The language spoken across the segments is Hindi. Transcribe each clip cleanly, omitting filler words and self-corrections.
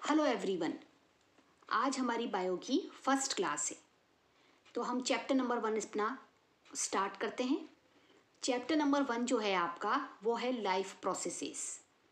Hello everyone. आज हमारी बायो की फर्स्ट क्लास है, तो हम चैप्टर नंबर 1 अपना स्टार्ट करते हैं। चैप्टर नंबर 1 जो है आपका वो है लाइफ प्रोसेसेस।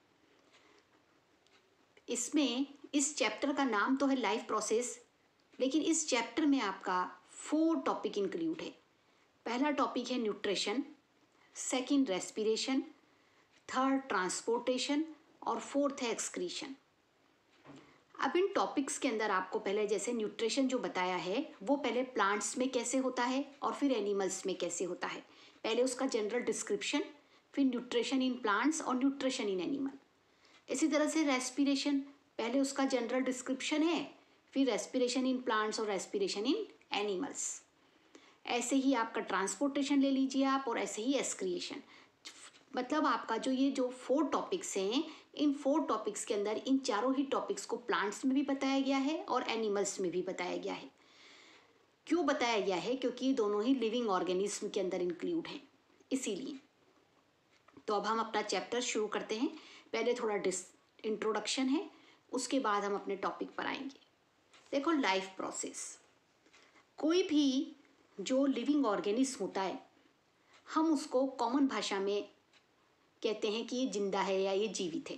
इसमें इस चैप्टर का नाम तो है लाइफ प्रोसेस, लेकिन इस चैप्टर में आपका 4 टॉपिक इंक्लूड है। पहला टॉपिक है nutrition, second respiration, third transportation और फोर्थ है एक्सक्रीशन। अब इन टॉपिक्स के अंदर आपको पहले जैसे न्यूट्रिशन जो बताया है वो पहले प्लांट्स में कैसे होता है और फिर एनिमल्स में कैसे होता है, पहले उसका जनरल डिस्क्रिप्शन, फिर न्यूट्रिशन इन प्लांट्स और न्यूट्रिशन इन एनिमल। इसी तरह से रेस्पिरेशन, पहले उसका जनरल डिस्क्रिप्शन है, फिर रेस्पिरेशन इन प्लांट्स और रेस्पिरेशन इन एनिमल्स। ऐसे ही आपका ट्रांसपोर्टेशन ले लीजिए आप, और ऐसे ही एक्सक्रिएशन। मतलब आपका ये जो 4 टॉपिक्स हैं, इन 4 टॉपिक्स के अंदर इन चारों ही टॉपिक्स को प्लांट्स में भी बताया गया है और एनिमल्स में भी बताया गया है। क्यों बताया गया है? क्योंकि ये दोनों ही लिविंग ऑर्गेनिज्म के अंदर इंक्लूड हैं, इसीलिए। तो अब हम अपना चैप्टर शुरू करते हैं। पहले थोड़ा इंट्रोडक्शन है, उसके बाद हम अपने टॉपिक पर आएंगे। देखो, लाइफ प्रोसेस, कोई भी जो लिविंग ऑर्गेनिज्म होता है हम उसको कॉमन भाषा में कहते हैं कि ये जिंदा है या ये जीवित है।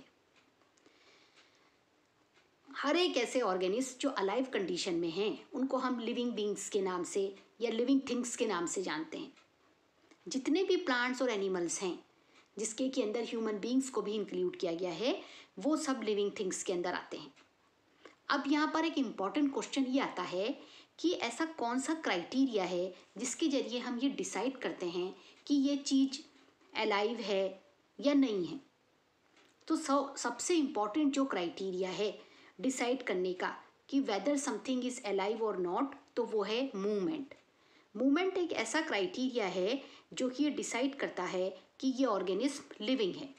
हर एक ऐसे ऑर्गेनिज्म जो अलाइव कंडीशन में हैं उनको हम लिविंग बींग्स के नाम से या लिविंग थिंग्स के नाम से जानते हैं। जितने भी प्लांट्स और एनिमल्स हैं जिसके के अंदर ह्यूमन बींग्स को भी इंक्लूड किया गया है, वो सब लिविंग थिंग्स के अंदर आते हैं। अब यहाँ पर एक इम्पॉर्टेंट क्वेश्चन ये आता है कि ऐसा कौन सा क्राइटेरिया है जिसके जरिए हम ये डिसाइड करते हैं कि ये चीज़ अलाइव है या नहीं है। तो सबसे इम्पॉर्टेंट जो क्राइटेरिया है डिसाइड करने का कि वेदर समथिंग इज अलाइव और नॉट, तो वो है मूवमेंट। मूवमेंट एक ऐसा क्राइटेरिया है जो कि ये डिसाइड करता है कि ये ऑर्गेनिज्म लिविंग है।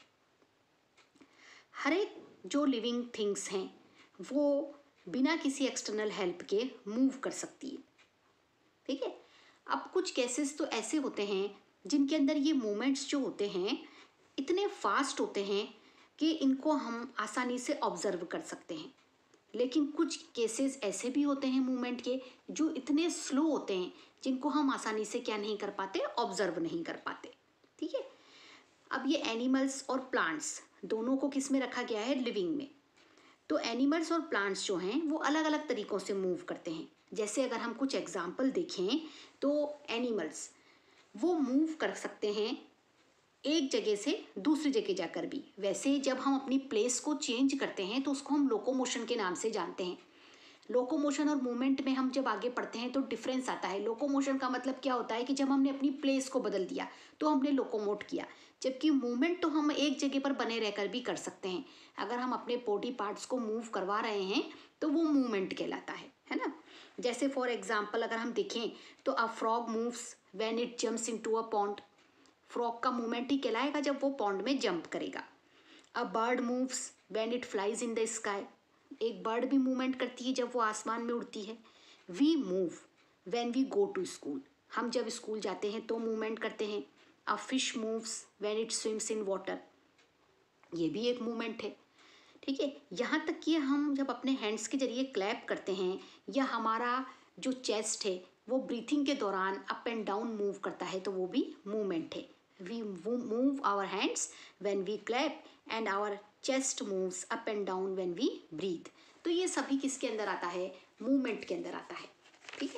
हर एक जो लिविंग थिंग्स हैं वो बिना किसी एक्सटर्नल हेल्प के मूव कर सकती है, ठीक है। अब कुछ केसेस तो ऐसे होते हैं जिनके अंदर ये मूवमेंट्स जो होते हैं इतने फास्ट होते हैं कि इनको हम आसानी से ऑब्जर्व कर सकते हैं, लेकिन कुछ केसेस ऐसे भी होते हैं मूवमेंट के जो इतने स्लो होते हैं जिनको हम आसानी से क्या नहीं कर पाते, ऑब्जर्व नहीं कर पाते, ठीक है। अब ये एनिमल्स और प्लांट्स दोनों को किस में रखा गया है? लिविंग में। तो एनिमल्स और प्लांट्स जो हैं वो अलग अलग तरीक़ों से मूव करते हैं। जैसे अगर हम कुछ एग्जाम्पल देखें तो एनिमल्स वो मूव कर सकते हैं एक जगह से दूसरी जगह जाकर भी। वैसे जब हम अपनी प्लेस को चेंज करते हैं तो उसको हम लोकोमोशन के नाम से जानते हैं। लोकोमोशन और मूवमेंट में हम जब आगे पढ़ते हैं तो डिफरेंस आता है। लोकोमोशन का मतलब क्या होता है कि जब हमने अपनी प्लेस को बदल दिया तो हमने लोकोमोट किया, जबकि मूवमेंट तो हम एक जगह पर बने रहकर भी कर सकते हैं। अगर हम अपने बॉडी पार्ट्स को मूव करवा रहे हैं तो वो मूवमेंट कहलाता है ना। जैसे फॉर एग्जाम्पल अगर हम देखें तो a frog moves when it jumps into a pond. Frog का मूवमेंट ही कहलाएगा जब वो पॉन्ड में जंप करेगा। A bird moves when it flies in the sky. एक बर्ड भी मूवमेंट करती है जब वो आसमान में उड़ती है। We move when we go to school. हम जब स्कूल जाते हैं तो मूवमेंट करते हैं। A fish moves when it swims in water. ये भी एक मूवमेंट है, ठीक है। यहाँ तक कि हम जब अपने हैंड्स के जरिए क्लैप करते हैं या हमारा जो चेस्ट है वो ब्रीथिंग के दौरान अप एंड डाउन मूव करता है तो वो भी मूवमेंट है। We move our hands when we clap and our chest moves up and down when we breathe. तो ये सभी किसके अंदर आता है? मूवमेंट के अंदर आता है, ठीक है।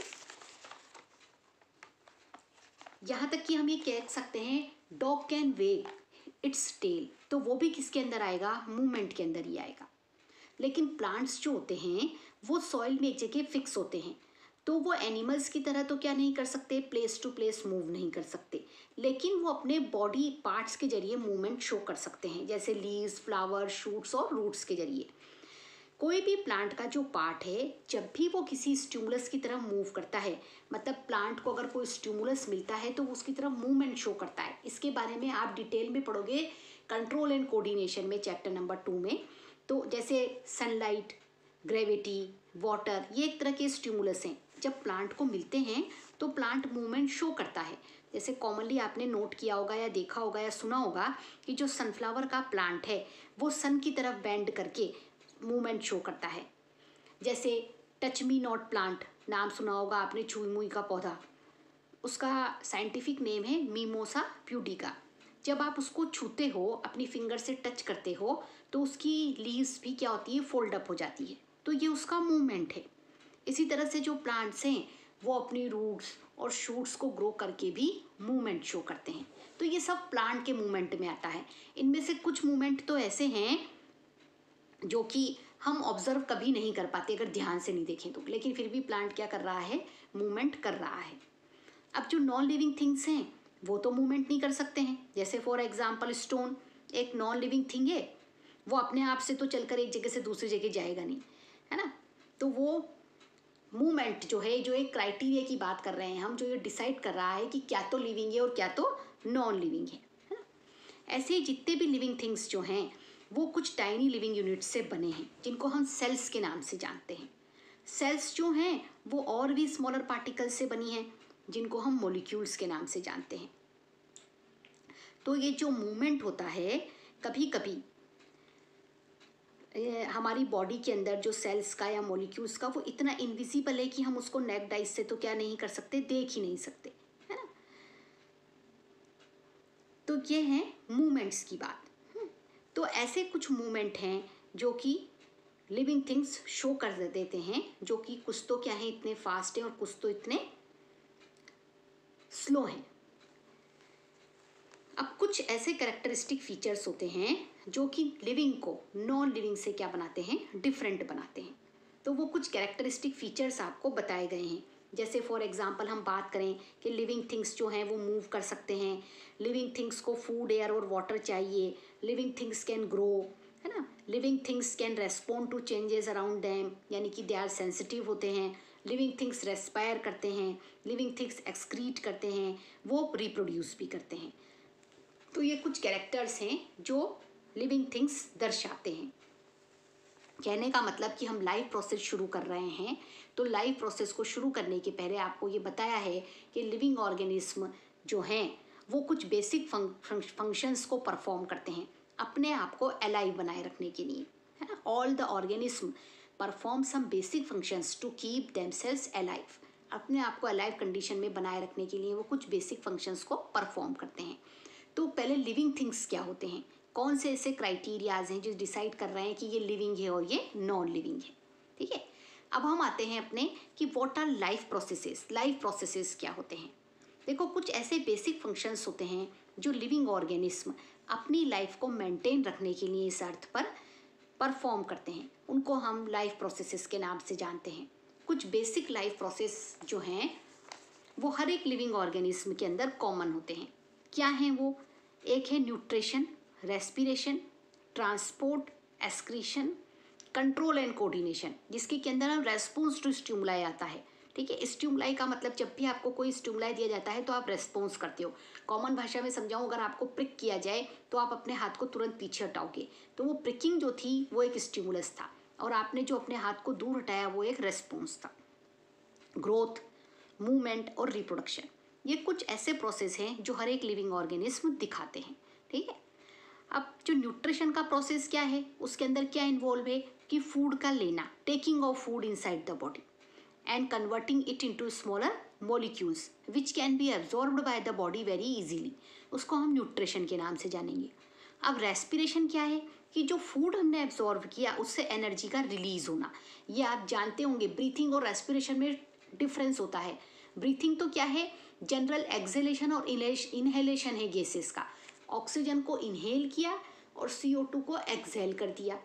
यहाँ तक कि हम ये कह सकते हैं dog can wag its tail, तो वो भी किसके अंदर आएगा? मूवमेंट के अंदर ही आएगा। लेकिन प्लांट्स जो होते हैं वो सॉइल में एक जगह फिक्स होते हैं, तो वो एनिमल्स की तरह तो क्या नहीं कर सकते, प्लेस टू प्लेस मूव नहीं कर सकते, लेकिन वो अपने बॉडी पार्ट्स के जरिए मूवमेंट शो कर सकते हैं, जैसे लीव्स, फ्लावर, शूट्स और रूट्स के जरिए। कोई भी प्लांट का जो पार्ट है जब भी वो किसी स्टिमुलस की तरफ मूव करता है, मतलब प्लांट को अगर कोई स्टिमुलस मिलता है तो उसकी तरफ मूवमेंट शो करता है। इसके बारे में आप डिटेल में पढ़ोगे कंट्रोल एंड कोऑर्डिनेशन में, चैप्टर नंबर 2 में। तो जैसे सनलाइट, ग्रेविटी, वाटर, ये एक तरह के स्टिमुलस हैं। जब प्लांट को मिलते हैं तो प्लांट मूवमेंट शो करता है। जैसे कॉमनली आपने नोट किया होगा या देखा होगा या सुना होगा कि जो सनफ्लावर का प्लांट है वो सन की तरफ बेंड करके मूवमेंट शो करता है। जैसे टच मी नॉट प्लांट, नाम सुना होगा आपने, छुई मुई का पौधा, उसका साइंटिफिक नेम है मीमोसा प्यूडिका। जब आप उसको छूते हो, अपनी फिंगर से टच करते हो, तो उसकी लीव्स भी क्या होती है, फोल्ड अप हो जाती है। तो ये उसका मूवमेंट है। इसी तरह से जो प्लांट्स हैं वो अपनी रूट्स और शूट्स को ग्रो करके भी मूवमेंट शो करते हैं। तो ये सब प्लांट के मूवमेंट में आता है। इनमें से कुछ मूवमेंट तो ऐसे हैं जो कि हम ऑब्जर्व कभी नहीं कर पाते अगर ध्यान से नहीं देखें तो, लेकिन फिर भी प्लांट क्या कर रहा है, मूवमेंट कर रहा है। अब जो नॉन लिविंग थिंग्स हैं वो तो मूवमेंट नहीं कर सकते हैं। जैसे फॉर एग्जांपल स्टोन एक नॉन लिविंग थिंग है, वो अपने आप से तो चलकर एक जगह से दूसरी जगह जाएगा नहीं, है ना। तो वो मूवमेंट जो है, जो एक क्राइटेरिया की बात कर रहे हैं हम, जो ये डिसाइड कर रहा है कि क्या तो लिविंग है और क्या तो नॉन लिविंग है ना। ऐसे ही जितने भी लिविंग थिंग्स जो हैं वो कुछ टाइनी लिविंग यूनिट्स से बने हैं, जिनको हम सेल्स के नाम से जानते हैं। सेल्स जो हैं वो और भी स्मॉलर पार्टिकल्स से बनी हैं, जिनको हम मॉलिक्यूल्स के नाम से जानते हैं। तो ये जो मूवमेंट होता है, कभी कभी हमारी बॉडी के अंदर जो सेल्स का या मॉलिक्यूल्स का, वो इतना इनविजिबल है कि हम उसको नेक्ड आइज से तो क्या नहीं कर सकते, देख ही नहीं सकते, है ना। तो ये है मूवमेंट्स की बात। तो ऐसे कुछ मूवमेंट हैं जो कि लिविंग थिंग्स शो कर देते हैं, जो कि कुछ तो क्या है, इतने फास्ट हैं और कुछ तो इतने स्लो हैं। अब कुछ ऐसे कैरेक्टरिस्टिक फीचर्स होते हैं जो कि लिविंग को नॉन लिविंग से क्या बनाते हैं, डिफरेंट बनाते हैं। तो वो कुछ कैरेक्टरिस्टिक फीचर्स आपको बताए गए हैं। जैसे फॉर एग्जांपल हम बात करें कि लिविंग थिंग्स जो हैं वो मूव कर सकते हैं, लिविंग थिंग्स को फूड, एयर और वाटर चाहिए, लिविंग थिंग्स कैन ग्रो, है ना, living things can respond to changes around them, यानी कि दे आर सेंसिटिव होते हैं, लिविंग थिंग्स रेस्पायर करते हैं, लिविंग थिंग्स एक्सक्रीट करते हैं, वो रिप्रोड्यूस भी करते हैं। तो ये कुछ कैरेक्टर्स हैं जो लिविंग थिंग्स दर्शाते हैं। कहने का मतलब कि हम लाइफ प्रोसेस शुरू कर रहे हैं, तो लाइफ प्रोसेस को शुरू करने के पहले आपको ये बताया है कि लिविंग ऑर्गेनिज्म जो हैं वो कुछ बेसिक फंक्शंस को परफॉर्म करते हैं अपने आप को अलाइव बनाए रखने के लिए, है ना। All the organism perform some basic functions to keep themselves alive. अपने आप को अलाइव कंडीशन में बनाए रखने के लिए वो कुछ बेसिक फंक्शंस को परफॉर्म करते हैं। तो पहले लिविंग थिंग्स क्या होते हैं, कौन से ऐसे क्राइटेरियाज हैं जो डिसाइड कर रहे हैं कि ये लिविंग है और ये नॉन लिविंग है, ठीक है। अब हम आते हैं अपने कि what are life processes. Life processes क्या होते हैं। देखो, कुछ ऐसे बेसिक फंक्शंस होते हैं जो लिविंग ऑर्गेनिज्म अपनी लाइफ को मेंटेन रखने के लिए इस अर्थ पर परफॉर्म करते हैं, उनको हम लाइफ प्रोसेसेस के नाम से जानते हैं। कुछ बेसिक लाइफ प्रोसेस जो हैं वो हर एक लिविंग ऑर्गेनिज्म के अंदर कॉमन होते हैं। क्या हैं वो? एक है nutrition, respiration, transport, excretion, control and coordination, जिसके के अंदर हम रेस्पॉन्स टू स्टिमुलाई आता है, ठीक है। स्टिमुलाई का मतलब जब भी आपको कोई स्टिमुलाई दिया जाता है तो आप रेस्पॉन्स करते हो। कॉमन भाषा में समझाऊं, अगर आपको प्रिक किया जाए तो आप अपने हाथ को तुरंत पीछे हटाओगे, तो वो प्रिकिंग जो थी वो एक स्टिमुलस था, और आपने जो अपने हाथ को दूर हटाया वो एक रेस्पॉन्स था। ग्रोथ, मूवमेंट और रिप्रोडक्शन, ये कुछ ऐसे प्रोसेस हैं जो हर एक लिविंग ऑर्गेनिज्म दिखाते हैं, ठीक है। अब जो न्यूट्रिशन का प्रोसेस क्या है, उसके अंदर क्या इन्वॉल्व है कि फूड का लेना, taking of food inside the body and converting it into smaller molecules which can be absorbed by the body very easily, उसको हम न्यूट्रिशन के नाम से जानेंगे। अब रेस्पिरेशन क्या है कि जो फूड हमने एब्जॉर्ब किया उससे एनर्जी का रिलीज होना। ये आप जानते होंगे, ब्रीथिंग और रेस्पिरेशन में डिफरेंस होता है। ब्रीथिंग तो क्या है, जनरल एक्सहेलेशन और इनहेलेशन है गैसेस का। ऑक्सीजन को इनहेल किया और CO2 को एक्सहेल कर दिया।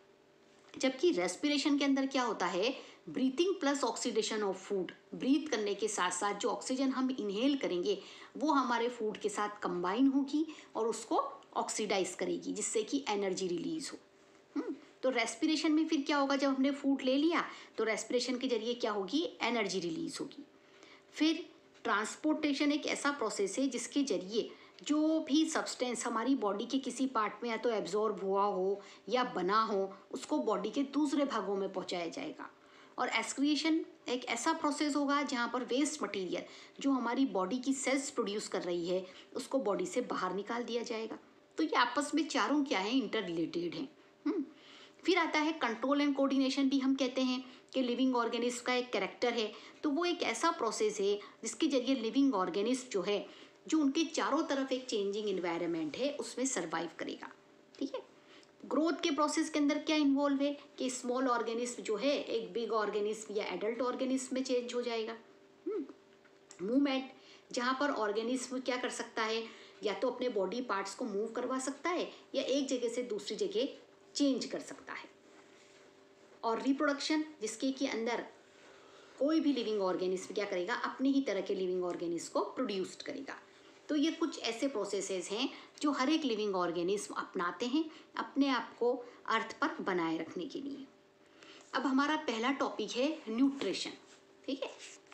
जबकि रेस्पिरेशन के अंदर क्या होता है, breathing plus oxidation of food, breath करने के साथ साथ जो ऑक्सीजन हम इनहेल करेंगे वो हमारे फूड के साथ कंबाइन होगी और उसको ऑक्सीडाइज करेगी, जिससे कि एनर्जी रिलीज हो। तो रेस्पिरेशन में फिर क्या होगा, जब हमने फूड ले लिया तो रेस्पिरेशन के जरिए क्या होगी, एनर्जी रिलीज होगी। फिर ट्रांसपोर्टेशन एक ऐसा प्रोसेस है जिसके जरिए जो भी सब्सटेंस हमारी बॉडी के किसी पार्ट में या तो एब्जॉर्ब हुआ हो या बना हो, उसको बॉडी के दूसरे भागों में पहुंचाया जाएगा। और एक्सक्रीशन एक ऐसा प्रोसेस होगा जहाँ पर वेस्ट मटेरियल जो हमारी बॉडी की सेल्स प्रोड्यूस कर रही है उसको बॉडी से बाहर निकाल दिया जाएगा। तो ये आपस में चारों क्या है, इंटर रिलेटेड हैं। फिर आता है कंट्रोल एंड कोऑर्डिनेशन, भी हम कहते हैं कि लिविंग ऑर्गेनिज्म का एक कैरेक्टर है। तो वो एक ऐसा प्रोसेस है जिसके जरिए लिविंग ऑर्गेनिज्म जो है, जो उनके चारों तरफ एक चेंजिंग इन्वायरमेंट है उसमें सर्वाइव करेगा। ठीक है। ग्रोथ के प्रोसेस के अंदर क्या इन्वॉल्व है कि स्मॉल ऑर्गेनिज्म जो है एक बिग ऑर्गेनिज्म या एडल्ट ऑर्गेनिज्म में चेंज हो जाएगा। मूवमेंट, जहाँ पर ऑर्गेनिज्म क्या कर सकता है, या तो अपने बॉडी पार्ट्स को मूव करवा सकता है या एक जगह से दूसरी जगह चेंज कर सकता है। और रिप्रोडक्शन, जिसके के अंदर कोई भी लिविंग ऑर्गेनिज्म क्या करेगा, अपने ही तरह के लिविंग ऑर्गेनिज्म को प्रोड्यूस करेगा। तो ये कुछ ऐसे प्रोसेसेस हैं जो हर एक लिविंग ऑर्गेनिज्म अपनाते हैं अपने आप को अर्थ पर बनाए रखने के लिए। अब हमारा पहला टॉपिक है न्यूट्रिशन। ठीक है।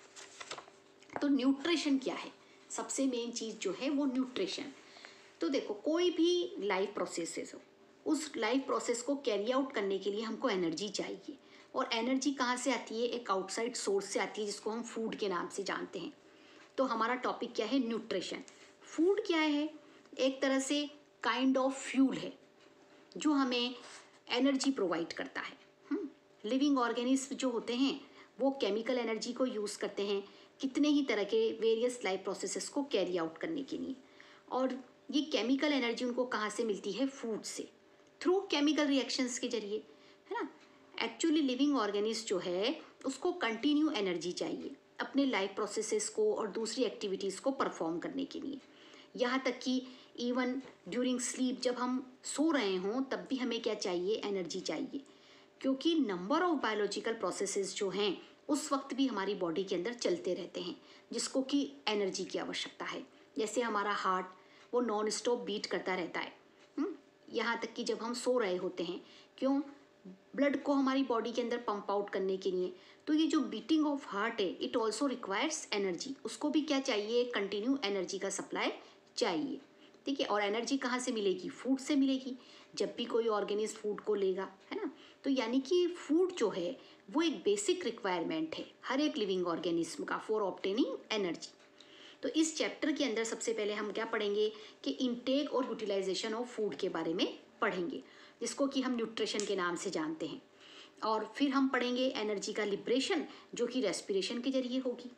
तो न्यूट्रिशन क्या है, सबसे मेन चीज़ जो है वो न्यूट्रिशन। तो देखो, कोई भी लाइफ प्रोसेसेस हो, उस लाइफ प्रोसेस को कैरी आउट करने के लिए हमको एनर्जी चाहिए। और एनर्जी कहाँ से आती है, एक आउटसाइड सोर्स से आती है जिसको हम फूड के नाम से जानते हैं। तो हमारा टॉपिक क्या है, न्यूट्रिशन। फूड क्या है, एक तरह से काइंड ऑफ फ्यूल है जो हमें एनर्जी प्रोवाइड करता है। लिविंग ऑर्गेनिज्म जो होते हैं वो केमिकल एनर्जी को यूज़ करते हैं कितने ही तरह के वेरियस लाइफ प्रोसेसेस को कैरी आउट करने के लिए। और ये केमिकल एनर्जी उनको कहाँ से मिलती है, फूड से, थ्रू केमिकल रिएक्शंस के जरिए, है ना। एक्चुअली लिविंग ऑर्गेनिज्म जो है उसको कंटिन्यू एनर्जी चाहिए अपने लाइफ प्रोसेसेस को और दूसरी एक्टिविटीज़ को परफॉर्म करने के लिए। यहाँ तक कि इवन ड्यूरिंग स्लीप, जब हम सो रहे हों तब भी हमें क्या चाहिए, एनर्जी चाहिए। क्योंकि नंबर ऑफ बायोलॉजिकल प्रोसेसेस जो हैं उस वक्त भी हमारी बॉडी के अंदर चलते रहते हैं जिसको कि एनर्जी की आवश्यकता है। जैसे हमारा हार्ट वो नॉन स्टॉप बीट करता रहता है, यहाँ तक कि जब हम सो रहे होते हैं, क्यों, ब्लड को हमारी बॉडी के अंदर पंप आउट करने के लिए। तो ये जो बीटिंग ऑफ हार्ट है इट ऑल्सो रिक्वायर्स एनर्जी, उसको भी क्या चाहिए, कंटिन्यू एनर्जी का सप्लाई चाहिए। ठीक है। और एनर्जी कहाँ से मिलेगी, फूड से मिलेगी, जब भी कोई ऑर्गेनिज्म फूड को लेगा, है ना। तो यानी कि फूड जो है वो एक बेसिक रिक्वायरमेंट है हर एक लिविंग ऑर्गेनिज्म का फॉर ऑब्टेनिंग एनर्जी। तो इस चैप्टर के अंदर सबसे पहले हम क्या पढ़ेंगे कि इनटेक और यूटिलाइजेशन ऑफ फूड के बारे में पढ़ेंगे, जिसको कि हम न्यूट्रिशन के नाम से जानते हैं। और फिर हम पढ़ेंगे एनर्जी का लिब्रेशन, जो कि रेस्पिरेशन के जरिए होगी।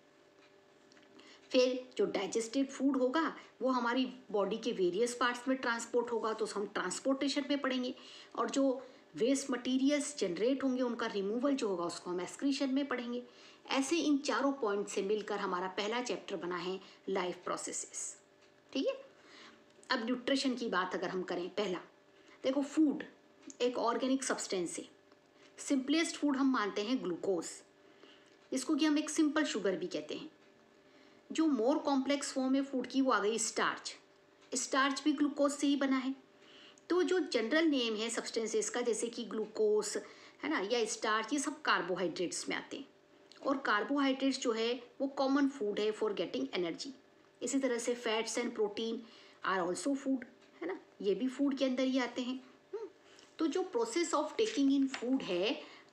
फिर जो डाइजेस्टेड फूड होगा वो हमारी बॉडी के वेरियस पार्ट्स में ट्रांसपोर्ट होगा, तो हम ट्रांसपोर्टेशन में पढ़ेंगे। और जो वेस्ट मटेरियल्स जनरेट होंगे उनका रिमूवल जो होगा उसको हम एक्सक्रीशन में पढ़ेंगे। ऐसे इन चारों पॉइंट से मिलकर हमारा पहला चैप्टर बना है लाइफ प्रोसेसेस। ठीक है। अब न्यूट्रिशन की बात अगर हम करें, पहला देखो, फूड एक ऑर्गेनिक सब्सटेंस है। सिंपलेस्ट फूड हम मानते हैं ग्लूकोज, जिसको कि हम एक सिंपल शुगर भी कहते हैं। जो मोर कॉम्प्लेक्स फॉर्म है फूड की वो आ गई स्टार्च। स्टार्च भी ग्लूकोज से ही बना है। तो जो जनरल नेम है सब्सटेंसेस का, जैसे कि ग्लूकोज, है ना, या स्टार्च, ये सब कार्बोहाइड्रेट्स में आते हैं। और कार्बोहाइड्रेट्स जो है वो कॉमन फूड है फॉर गेटिंग एनर्जी। इसी तरह से fats and protein are also food, है ना, ये भी फूड के अंदर ही आते हैं। तो जो process of taking in food है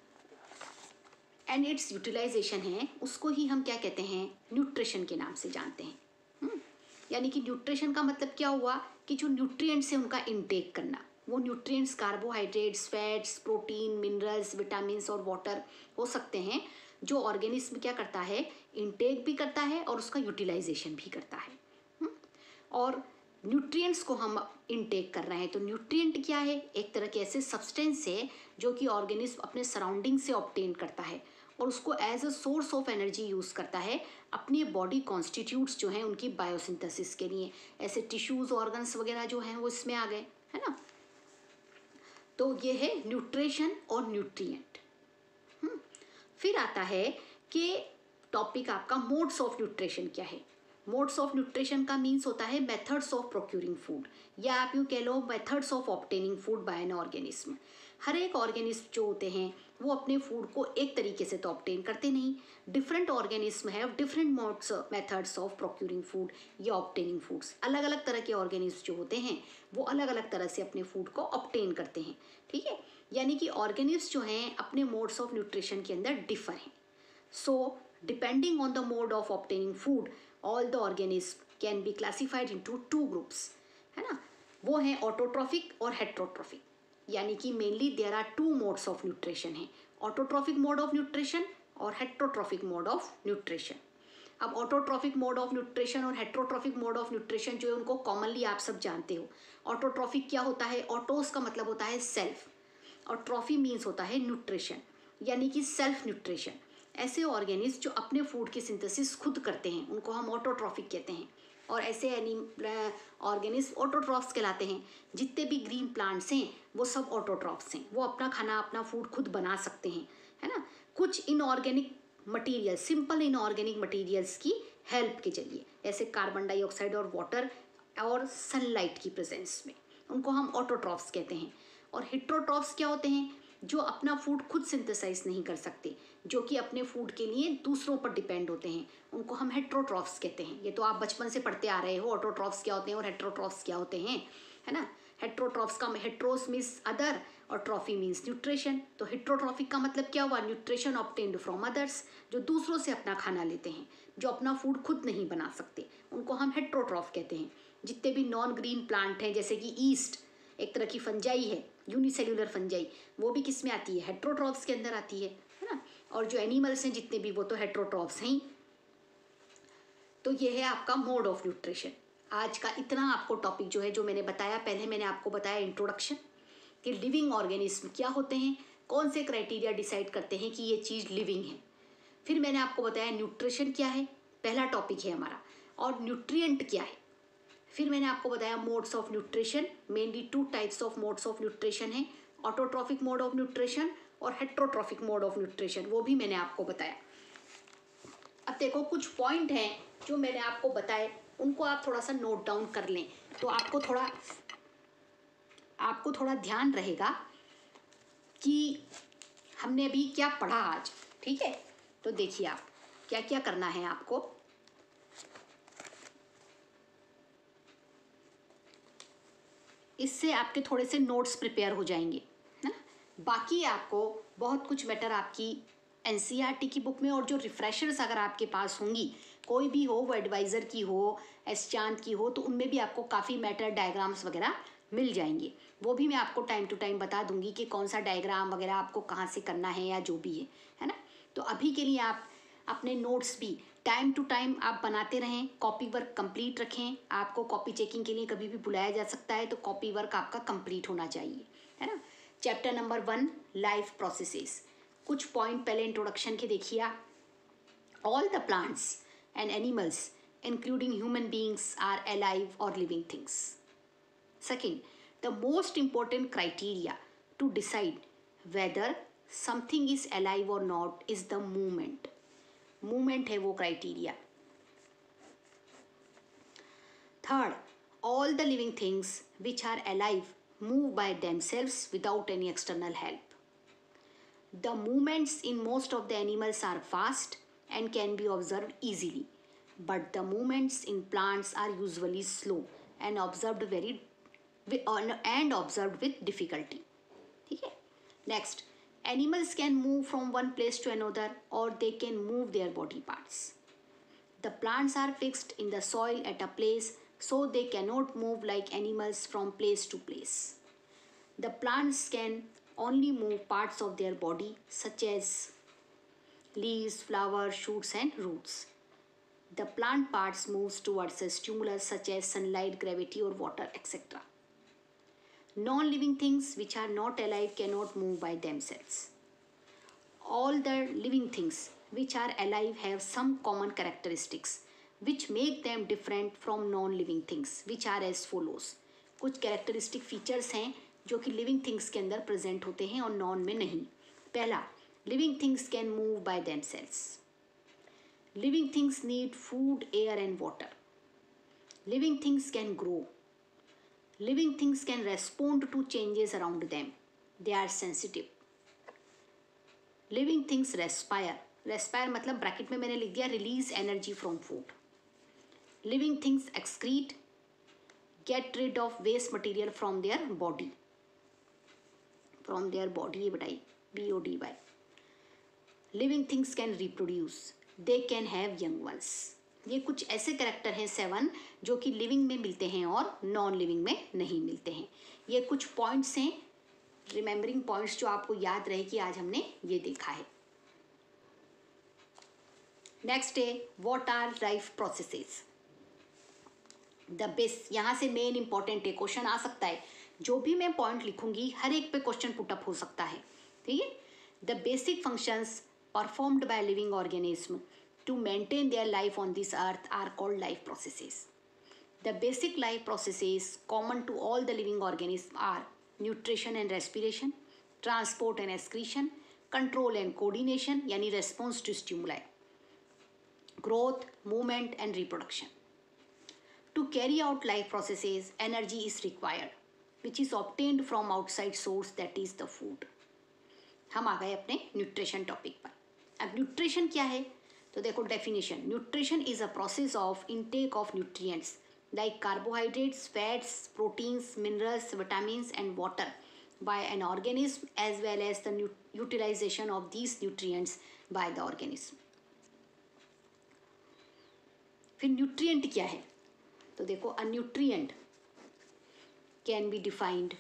एंड इट्स यूटिलाइजेशन है, उसको ही हम क्या कहते हैं, न्यूट्रिशन के नाम से जानते हैं। यानी कि न्यूट्रिशन का मतलब क्या हुआ कि जो न्यूट्रिएंट्स है उनका इनटेक करना। वो nutrients carbohydrates, fats, protein, minerals, vitamins और वाटर हो सकते हैं, जो ऑर्गेनिज्म क्या करता है, इनटेक भी करता है और उसका यूटिलाइजेशन भी करता है। और न्यूट्रिएंट्स को हम इनटेक कर रहे हैं, तो न्यूट्रिएंट क्या है, एक तरह के ऐसे सब्सटेंस है जो कि ऑर्गेनिज्म अपने सराउंडिंग से ऑब्टेन करता है और उसको as a source of energy use करता है अपनी बॉडी कॉन्स्टिट्यूट्स जो हैं उनकी बायोसिंथेसिस के लिए। ऐसे टिश्यूज़, ऑर्गन्स वगैरह जो हैं वो इसमें आ गए, है ना। तो ये है न्यूट्रिशन और न्यूट्रिएंट। फिर आता है कि टॉपिक आपका मोड्स ऑफ न्यूट्रिशन क्या है। मोड्स ऑफ न्यूट्रिशन का मीन्स होता है मेथड्स ऑफ प्रोक्यूरिंग फूड, या आप यूँ कह लो methods of obtaining food by an organism. हर एक ऑर्गेनिज्म जो होते हैं वो अपने फूड को एक तरीके से तो ऑब्टेन करते नहीं। Different organism have different modes, methods of procuring food या ऑब्टेनिंग फूड्स। अलग अलग तरह के ऑर्गेनिज्म जो होते हैं वो अलग अलग तरह से अपने फूड को ऑब्टेन करते हैं। ठीक है। यानी कि ऑर्गेनिज्म जो हैं अपने मोड्स ऑफ न्यूट्रिशन के अंदर डिफर हैं। So depending on the mode of obtaining food all the organism can be classified into two groups, है ना। वो हैं ऑटोट्रॉफिक और हेट्रोट्रॉफिक। यानी कि mainly there are two modes of nutrition है, ऑटोट्रॉफिक मोड ऑफ न्यूट्रिशन और हेट्रोट्रॉफिक मोड ऑफ न्यूट्रिशन। अब ऑटोट्रॉफिक मोड ऑफ न्यूट्रिशन और हेट्रोट्रॉफिक मोड ऑफ न्यूट्रिशन जो है उनको कॉमनली आप सब जानते हो। ऑटोट्रॉफिक क्या होता है? ऑटोस का मतलब होता है सेल्फ और ट्रॉफी मीन्स होता है न्यूट्रिशन, यानी कि सेल्फ न्यूट्रिशन। ऐसे ऑर्गेनिज्म जो अपने फूड की सिंथेसिस खुद करते हैं उनको हम ऑटोट्रॉफिक कहते हैं, और ऐसे ऑर्गेनिज्म ऑटोट्रॉफ्स कहलाते हैं। जितने भी ग्रीन प्लांट्स हैं वो सब ऑटोट्रॉफ्स हैं, वो अपना खाना अपना फूड खुद बना सकते हैं, है ना। कुछ inorganic material, simple inorganic materials की हेल्प के जरिए, जैसे कार्बन डाइऑक्साइड और वाटर और सनलाइट की प्रेजेंस में, उनको हम ऑटोट्रॉफ्स कहते हैं। और हेट्रोट्रॉफ्स क्या होते हैं? जो अपना फूड खुद सिंथेसाइज नहीं कर सकते, जो कि अपने फूड के लिए दूसरों पर डिपेंड होते हैं, उनको हम हेट्रोट्रॉफ्स कहते हैं। ये तो आप बचपन से पढ़ते आ रहे हो, ऑटोट्रॉफ्स क्या होते हैं और हेट्रोट्रॉफ्स क्या होते हैं, है ना। हेट्रोट्रॉफ्स का हेट्रोस मीन्स अदर और ट्रॉफी मीन्स न्यूट्रिशन। तो हेट्रोट्रॉफिक का मतलब क्या हुआ? न्यूट्रिशन ऑब्टेन्ड फ्रॉम अदर्स, जो दूसरों से अपना खाना लेते हैं, जो अपना फूड खुद नहीं बना सकते, उनको हम हेट्रोट्रॉफ कहते हैं। जितने भी नॉन ग्रीन प्लांट हैं, जैसे कि ईस्ट एक तरह की फंजाई है, यूनिसेल्युलर फंजाई, वो भी किस में आती है? हेट्रोट्रॉफ्स के अंदर आती है ना। और जो एनिमल्स हैं जितने भी, वो तो हेट्रोट्रॉफ्स हैं ही। तो ये है आपका मोड ऑफ न्यूट्रिशन। आज का इतना आपको टॉपिक जो है, जो मैंने बताया, पहले मैंने आपको बताया इंट्रोडक्शन कि लिविंग ऑर्गेनिज्म क्या होते हैं, कौन से क्राइटेरिया डिसाइड करते हैं कि ये चीज़ लिविंग है। फिर मैंने आपको बताया न्यूट्रिशन क्या है, पहला टॉपिक है हमारा, और न्यूट्रिएंट क्या है। फिर मैंने आपको बताया modes of nutrition, mainly two types of modes of nutrition है, ऑटोट्रॉफिक मोड ऑफ न्यूट्रिशन और हेट्रोट्रॉफिक मोड ऑफ न्यूट्रिशन, वो भी मैंने आपको बताया। अब देखो कुछ पॉइंट हैं जो मैंने आपको बताए, उनको आप थोड़ा सा नोट डाउन कर लें, तो आपको थोड़ा ध्यान रहेगा कि हमने अभी क्या पढ़ा आज। ठीक है, तो देखिए आप क्या क्या करना है आपको। इससे आपके थोड़े से नोट्स प्रिपेयर हो जाएंगे, है ना। बाकी आपको बहुत कुछ मैटर आपकी एनसीईआरटी की बुक में, और जो रिफ्रेशर्स अगर आपके पास होंगी, कोई भी हो, वो एडवाइज़र की हो, एस चांद की हो, तो उनमें भी आपको काफ़ी मैटर डायग्राम्स वगैरह मिल जाएंगे। वो भी मैं आपको टाइम टू टाइम बता दूंगी कि कौन सा डायग्राम वगैरह आपको कहाँ से करना है या जो भी है ना। तो अभी के लिए आप अपने नोट्स भी टाइम टू टाइम आप बनाते रहें, कॉपी वर्क कंप्लीट रखें। आपको कॉपी चेकिंग के लिए कभी भी बुलाया जा सकता है, तो कॉपी वर्क आपका कंप्लीट होना चाहिए, है ना। चैप्टर नंबर 1 लाइफ प्रोसेसेस, कुछ पॉइंट पहले इंट्रोडक्शन के देखिए आप। All the plants and animals including human beings are alive और living things. Second, the most important criteria to decide whether something is alive or not is the movement. Movement है वो criteria. Third, all the living things which are alive move by themselves without any external help. The movements in most of the animals are fast and can be observed easily, but the movements in plants are usually slow and observed with difficulty. ठीक है। Next, animals can move from one place to another और they can move their body parts. The plants are fixed in the soil at a place, so they cannot move like animals from place to place. The plants can only move parts of their body such as leaves, flowers, shoots and roots. The plant parts moves towards a stimulus such as sunlight, gravity or water, etc. Non-living things which are not alive cannot move by themselves. All the living things which are alive have some common characteristics which make them different from non-living things, which are as follows. कुछ characteristic features हैं जो कि लिविंग थिंग्स के अंदर प्रेजेंट होते हैं और नॉन में नहीं। पहला, living things can move by themselves. Living things need food, air and water. Living things can grow. Living things can respond to changes around them, they are sensitive. Living things respire. Respire मतलब ब्रैकेट में मैंने लिख दिया release energy from food. Living things excrete, get rid of waste material from their body. From their body ये बताई BODY। Living things can reproduce, they can have young ones. ये कुछ ऐसे कैरेक्टर हैं 7 जो कि लिविंग में मिलते हैं और नॉन लिविंग में नहीं मिलते हैं। ये कुछ पॉइंट्स हैं रिमेम्बरिंग पॉइंट्स जो आपको याद रहे कि आज हमने ये देखा है। नेक्स्ट है what are life processes. The base, यहाँ से मेन इंपॉर्टेंट है, क्वेश्चन आ सकता है। जो भी मैं पॉइंट लिखूंगी हर एक पे क्वेश्चन पुटअप हो सकता है, ठीक है। The basic functions performed by living organism to maintain their life on this earth are called life processes. The basic life processes common to all the living organisms are nutrition and respiration, transport and excretion, control and coordination यानी response to stimuli, growth, movement and reproduction. To carry out life processes, energy is required, which is obtained from outside source, that is the food. हम आ गए अपने न्यूट्रिशन टॉपिक पर। अब न्यूट्रिशन क्या है, तो देखो definition, nutrition is a process of intake of nutrients like carbohydrates, fats, proteins, minerals, vitamins and water by an organism as well as the utilization of these nutrients by the organism. फिर न्यूट्रिएंट क्या है, तो देखो a nutrient can be defined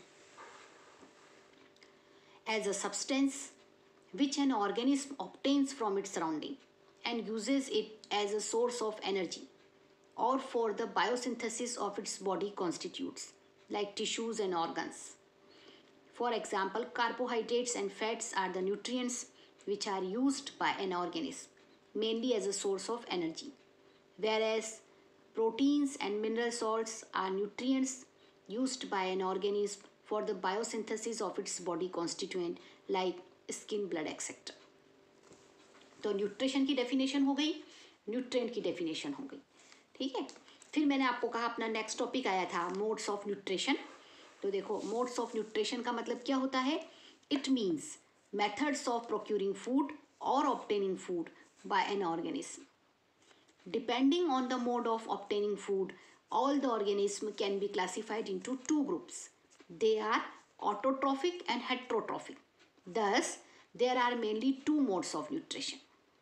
as a substance which an organism obtains from its surrounding and uses it as a source of energy or for the biosynthesis of its body constitutes, like tissues and organs. For example, carbohydrates and fats are the nutrients which are used by an organism mainly as a source of energy, whereas proteins and mineral salts are nutrients used by an organism for the biosynthesis of its body constituent like skin, blood, etc. तो न्यूट्रिशन की डेफिनेशन हो गई, न्यूट्रिएंट की डेफिनेशन हो गई, ठीक है। फिर मैंने आपको कहा अपना नेक्स्ट टॉपिक आया था मोड्स ऑफ न्यूट्रिशन। तो देखो मोड्स ऑफ न्यूट्रिशन का मतलब क्या होता है, it means methods of procuring food और obtaining food by an organism. Depending on the mode of obtaining food, all the organism can be classified into two groups. They are autotrophic and heterotrophic. Thus, there are mainly two modes of nutrition.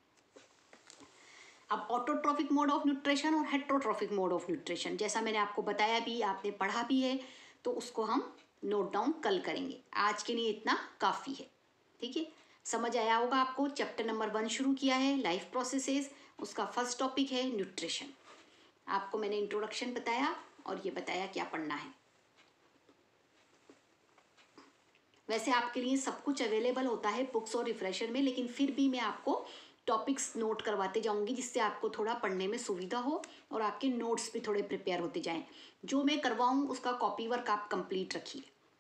अब ऑटोट्रॉफिक मोड ऑफ न्यूट्रिशन और हेट्रोट्रॉफिक मोड ऑफ न्यूट्रिशन, जैसा मैंने आपको बताया भी, आपने पढ़ा भी है, तो उसको हम नोट डाउन कल करेंगे। आज के लिए इतना काफ़ी है, ठीक है। समझ आया होगा आपको। चैप्टर नंबर 1 शुरू किया है, लाइफ प्रोसेसेस, उसका फर्स्ट टॉपिक है न्यूट्रिशन। आपको मैंने इंट्रोडक्शन बताया और ये बताया क्या पढ़ना है। वैसे आपके लिए सब कुछ अवेलेबल होता है बुक्स और रिफ्रेशर में, लेकिन फिर भी मैं आपको टॉपिक्स नोट करवाते जाऊंगी जिससे आपको थोड़ा पढ़ने में सुविधा हो और आपके नोट्स भी थोड़े प्रिपेयर होते जाएं। जो मैं करवाऊँ उसका कॉपी वर्क आप कंप्लीट रखिए।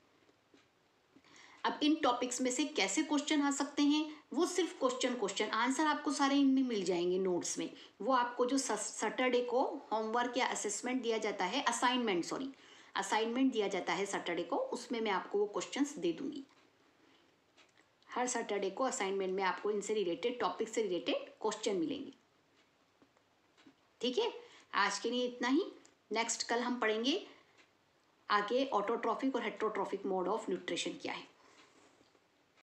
अब इन टॉपिक्स में से कैसे क्वेश्चन आ सकते हैं, वो सिर्फ क्वेश्चन आंसर आपको सारे इनमें मिल जाएंगे नोट्स में। वो आपको जो सैटरडे को होमवर्क या असेसमेंट दिया जाता है, असाइनमेंट दिया जाता है सैटरडे को, उसमें मैं आपको वो क्वेश्चंस दे दूंगी। हर सैटरडे को असाइनमेंट में आपको इनसे रिलेटेड, टॉपिक से रिलेटेड क्वेश्चन मिलेंगे, ठीक है। आज के लिए इतना ही। नेक्स्ट कल हम पढ़ेंगे आगे ऑटोट्रॉफिक और हेट्रोट्रॉफिक मोड ऑफ न्यूट्रिशन क्या है।